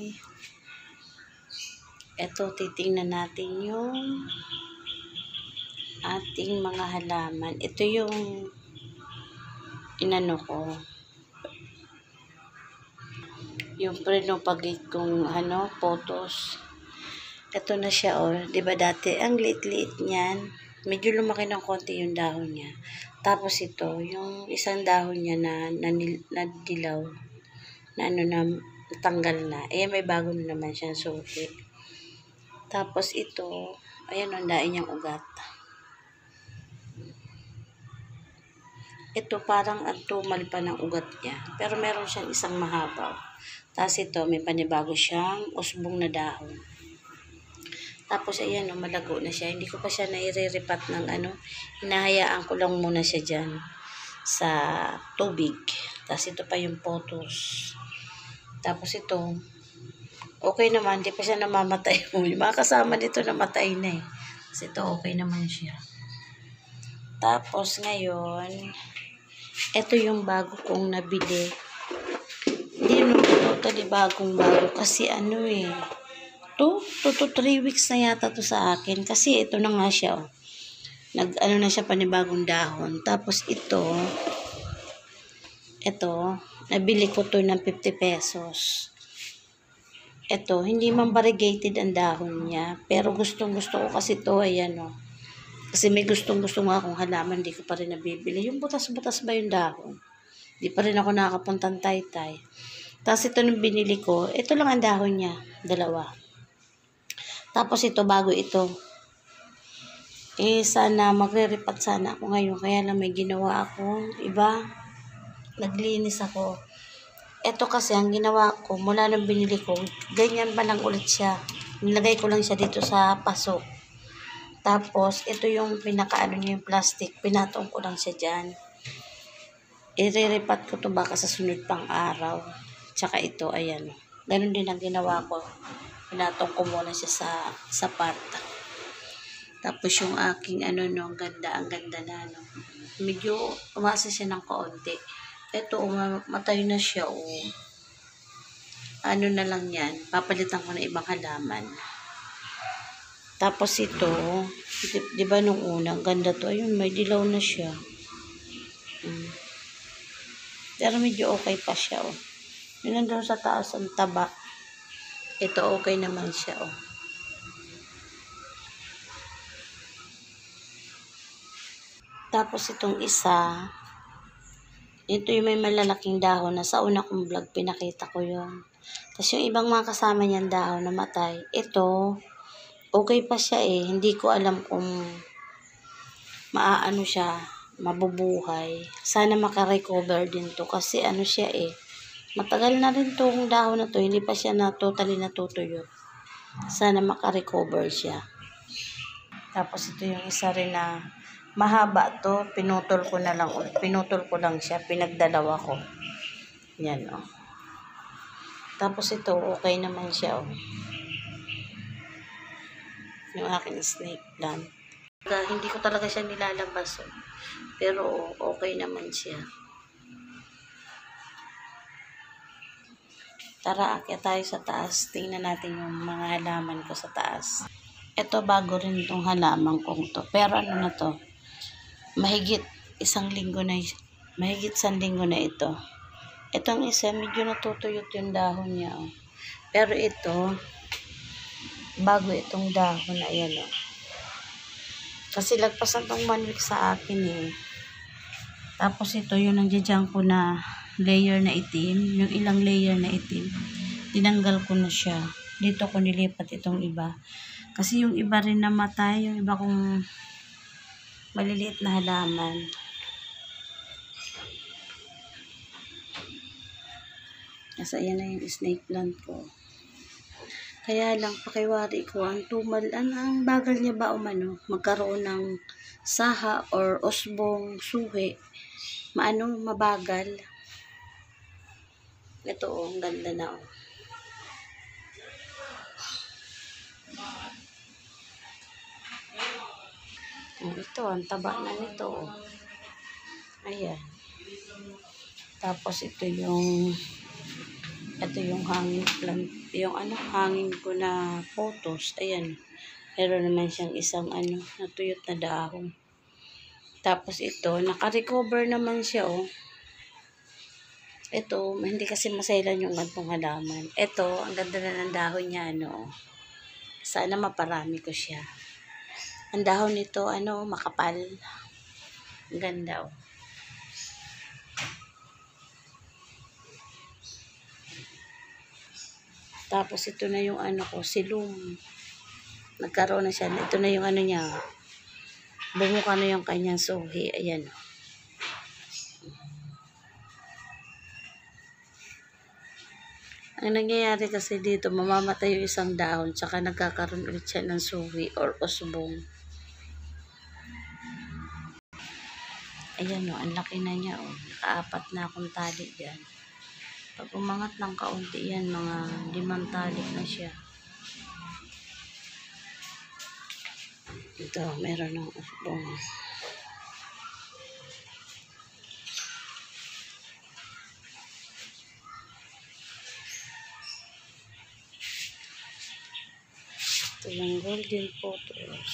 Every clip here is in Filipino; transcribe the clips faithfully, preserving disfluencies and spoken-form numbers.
eto titingnan natin yung ating mga halaman. Ito yung inano ko. Yung pinapagit kong ano, photos. Ito na siya, oh. Diba dati, ang liit-liit niyan. Medyo lumaki ng konti yung dahon niya. Tapos ito, yung isang dahon niya na nadilaw, na ano na, natanggal na. Eh, may bago na naman siyang suki. Tapos ito, ayan, ang dain niyang ugat. Ito, parang ang tumal pa ng ugat niya. Pero meron siyang isang mahaba. Tapos ito, may panibago siyang usbong na dahon. Tapos, ayan, oh, malago na siya. Hindi ko pa siya naire-repat ng ano. Hinahayaan ko lang muna siya dyan sa tubig. Tapos, ito pa yung photos. Tapos, ito, okay naman. Hindi pa siya namamatay. Yung mga kasama nito namatay na eh. Tapos, ito, okay naman siya. Tapos, ngayon, ito yung bago kong nabili. Hindi naman totally bagong bago. Kasi, ano eh, two to three weeks na yata to sa akin. Kasi ito na nga siya, oh. Nag, ano na siya, panibagong dahon. Tapos ito, ito, nabili ko to ng fifty pesos. Ito, hindi man variegated ang dahon niya. Pero gustong gusto ko kasi to, ayan, oh. Kasi may gustong gusto nga akong halaman, hindi ko pa rin nabibili. Yung butas-butas ba yung dahon? Hindi pa rin ako nakapuntang Taytay. Tapos ito nung binili ko, ito lang ang dahon niya, dalawa. Tapos ito, bago ito. Eh, sana, magre-repat sana ako ngayon. Kaya lang may ginawa akong iba. Naglinis ako. Ito kasi, ang ginawa ko, mula nang binili ko, ganyan pa lang ulit siya. Nilagay ko lang siya dito sa pasok. Tapos, ito yung pinakaano niya yung plastic. Pinatong ko lang siya dyan. I-repat ko to baka sa sunod pang araw. Tsaka ito, ayan. Ganun din ang ginawa ko. Pinatong ko muna siya sa, sa part. Tapos yung aking ano no, ang ganda, ang ganda na no. Medyo umasa siya ng kaunti. Ito, matay na siya. Oh. Ano na lang yan. Papalitan ko na ibang halaman. Tapos ito, di, di ba nung una, ang ganda to. Ayun, may dilaw na siya. Hmm. Pero medyo okay pa siya. Oh. Yun nandun sa taas ang taba. Ito, okay naman siya, oh. Tapos, itong isa, ito yung may malalaking dahon na sa una kong vlog, pinakita ko yun. Tapos, yung ibang mga kasama niyan dahon namatay. Ito, okay pa siya eh. Hindi ko alam kung maaano siya, mabubuhay. Sana makarecover din to kasi ano siya eh. Matagal na rin tong dahon na to, hindi pa siya na totally natutuyo. Sana makarecover siya. Tapos ito yung isa rin na mahaba to, pinutol ko na lang, pinutol ko lang siya, pinagdalawa ko. Yan oh. Tapos ito, okay naman siya oh. Yung aking snake plant. Hindi ko talaga siya nilalabas oh. Pero okay naman siya. Tara, akyat tayo sa taas. Tingnan natin yung mga halaman ko sa taas. Ito, bago rin itong halaman kong to. Pero ano na to? Mahigit isang linggo na, mahigit isang linggo na ito. Itong isa, medyo natutuyot yung dahon niya. Oh. Pero ito, bago itong dahon na yan. Oh. Kasi lagpasan tong one week sa akin eh. Tapos ito, yung nandiyan ko na layer na itim, yung ilang layer na itim, tinanggal ko na siya. Dito ko nilipat itong iba. Kasi yung iba rin namatay, yung iba kong maliliit na halaman. Kasi ayan na yung snake plant ko. Kaya lang, pakiwari ko, ang tumal, ang, ang bagal niya ba umano, magkaroon ng saha or usbong, suhi, maano, mabagal. Ito oh, ang ganda na oh. Oh, ito, ang taba na nito oh. Ayan. Tapos ito yung ito yung hanging plant, yung ano, hangin ko na photos, ayan, meron naman siyang isang ano, natuyot na dahon. Tapos ito, naka-recover naman siya, oh. Ito, hindi kasi masailan yung gantong halaman. Ito, ang ganda na ng dahon niya, ano, sana maparami ko siya. Ang dahon nito, ano, makapal. Ang ganda, oh. Tapos ito na yung ano ko, silum. Nagkaroon na siya. Ito na yung ano niya. Bumuka na yung kanyang suhi. Ayan. Ang nangyayari kasi dito, mamamatay yung isang dahon, tsaka nagkakaroon ulit siya ng suhi or usbong. Ayan o, ang laki na niya o. Nakaapat na akong tali dyan. Pag umangat ng kaunti yan, mga limang tali na siya. Ito, meron ng usbong. Ito yung golden photos.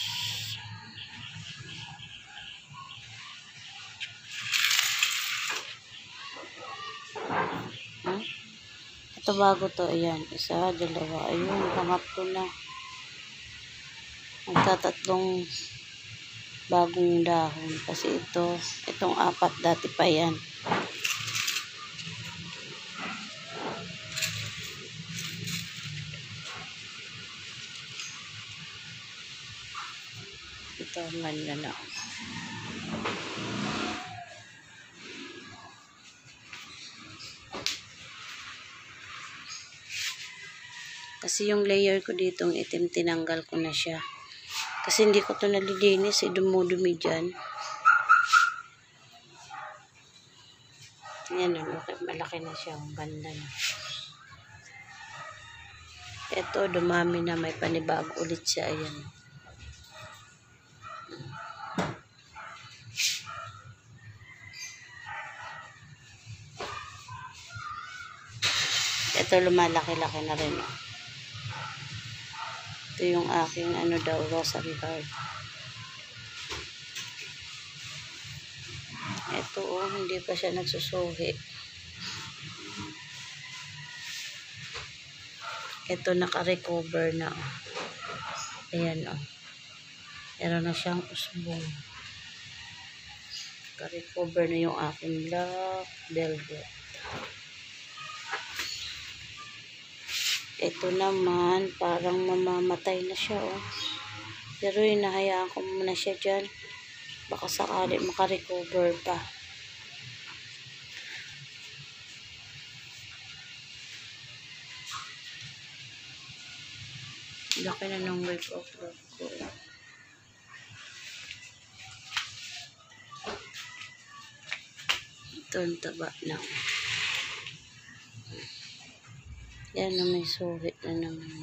Huh? Ito bago to, ayan. Isa, dalawa, ayun, pangatlo na. Magtatatlong bagong dahon. Kasi ito, itong apat dati pa yan. Ito, ganda na. Kasi yung layer ko dito, yung itim, tinanggal ko na siya. Kasi hindi ko to nalilinis, eh, dumudumi dyan. Yan, malaki, malaki na siya, ang ganda na. Ito, dumami na, may panibago ulit siya, ayan. Ito, lumalaki-laki na rin, oh. Ito yung aking ano daw, rosary heart. Ito oh, hindi pa siya nagsusuhi. Ito naka-recover na oh. Ayan oh. Meron na siyang usbong. Naka-recover na yung aking black velvet. Ito naman, parang mamamatay na siya, oh. Pero hinahayaan ko muna siya dyan. Baka sakali makarecover pa. Laki na ng wave of love ko. Ito ang taba na. Yan na, may suhit na naman.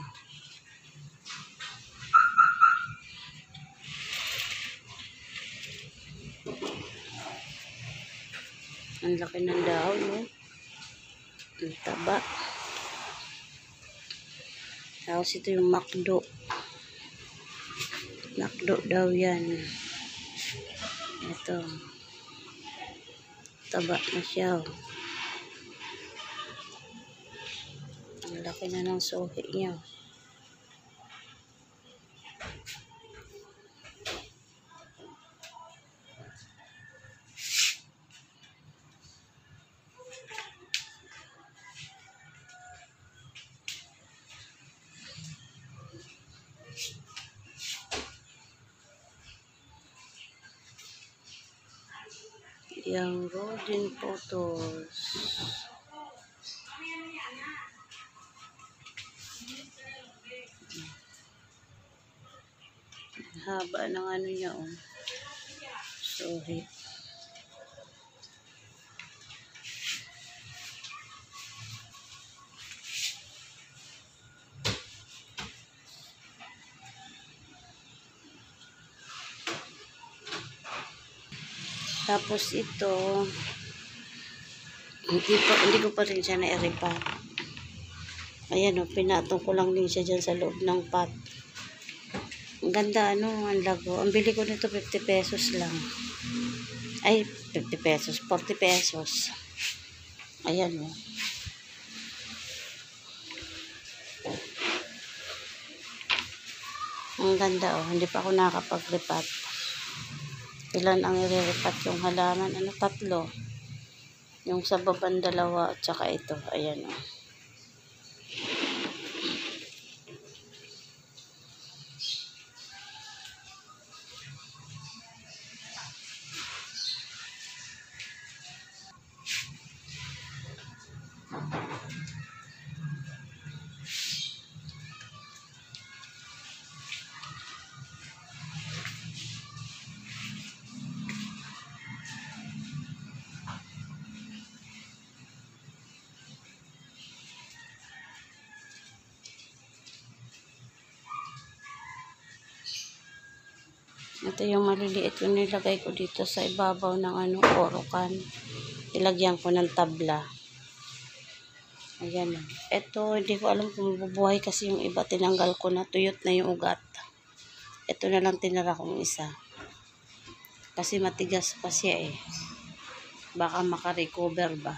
Ang laki ng dahon, no? Ang taba. Tapos ito yung makdo. Makdo daw yan. Ito. Taba na siya, oh. Ang laki na ng suhi niya. Yung golden photos. Haba ng ano niya, oh. Sorry. Tapos ito, hindi, pa, hindi ko pa rin siya na-repack. Ayan o, pinatong ko lang din siya dyan sa loob ng pot. Ang ganda, ano, ang lago. Ang bili ko nito, fifty pesos lang. Ay, fifty pesos, forty pesos. Ayan o. Ang ganda o, hindi pa ako nakakapag-repat. Ilan ang i-repat yung halaman? Ano, tatlo. Yung sa baban dalawa at saka ito. Ayan o. Ito yung maliliit yung nilagay ko dito sa ibabaw ng ano, orokan. Ilagyan ko ng tabla. Ayan. Ito, hindi ko alam kung mabubuhay kasi yung iba tinanggal ko na, tuyot na yung ugat. Ito na lang tinira kong isa. Kasi matigas pa siya eh. Baka makarecover ba.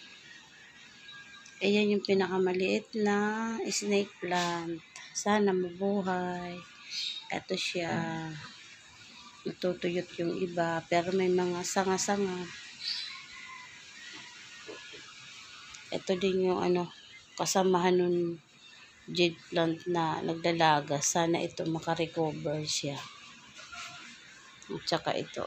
Ayan yung pinakamaliit na snake plant. Sana mabuhay. Ito siya. Natutuyot yung iba, pero may mga sanga-sanga. Ito din yung ano, kasamahan nun jade plant na nagdalaga. Sana ito makarecover siya. At saka ito.